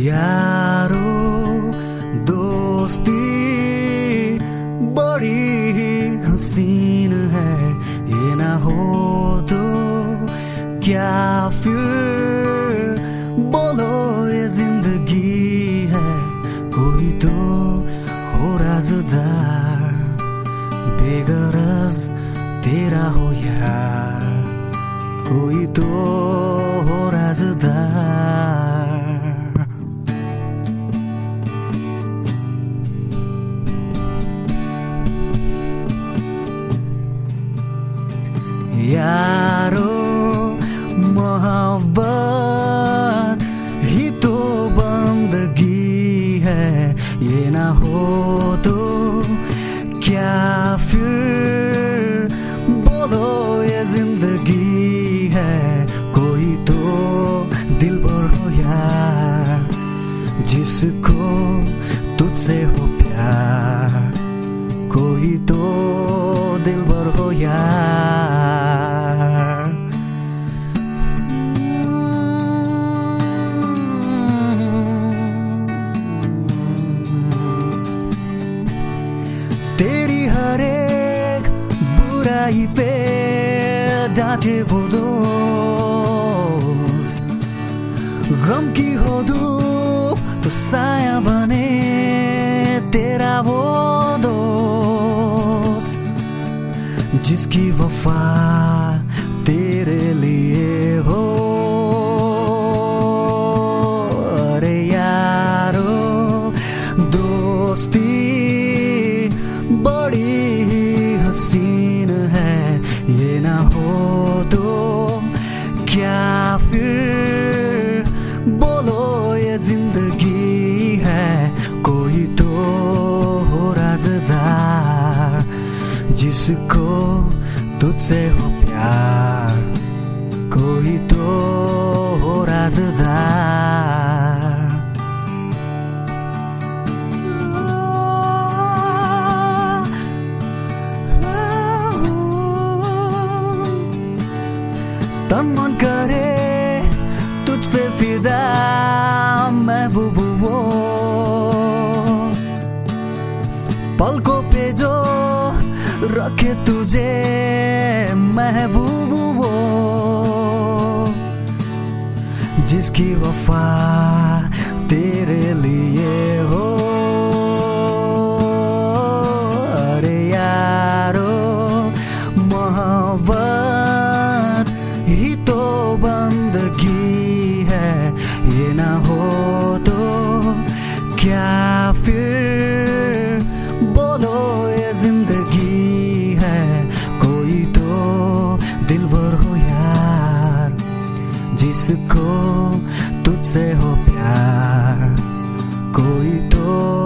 यारो दोस्ती बड़ी हसीन है, ये ना हो तो क्या फिर बोलो ये जिंदगी है। कोई तो हो राज़दार, बेगरज तेरा हो यार, कोई तो हो राज़दार। यारो मोहब्बत ही तो बंदगी है, ये ना हो तो क्या फिर बोलो ये जिंदगी है। कोई तो दिलबर हो यार, जिसको तुझसे हो प्यार, कोई तो दिलबर हो यार। तेरी हर एक बुराई पे डांटे वो दोस्त, गम की हो धूप तो साया बने तेरा वो दोस्त, जिसकी वफा तेरे लिए हो। अरे यारो दोस्ती बड़ी हसीन है, ये ना हो तो क्या फिर बोलो ये जिंदगी है। कोई तो हो राज़दार, जिसको तुझसे हो प्यार, कोई तो हो राज़दार। तन मन करे तुझ पे फिदा मैं वो पलकों पे जो रखे तुझे महबूब वो, जिसकी वफा तेरे लिए हो। अरे यारो मोहब्बत ही तो बंदगी है, ये ना हो तो क्या फिर बोलो ये जिंदगी है। कोई तो दिलबर हो यार, जिसको तुझसे हो प्यार, कोई तो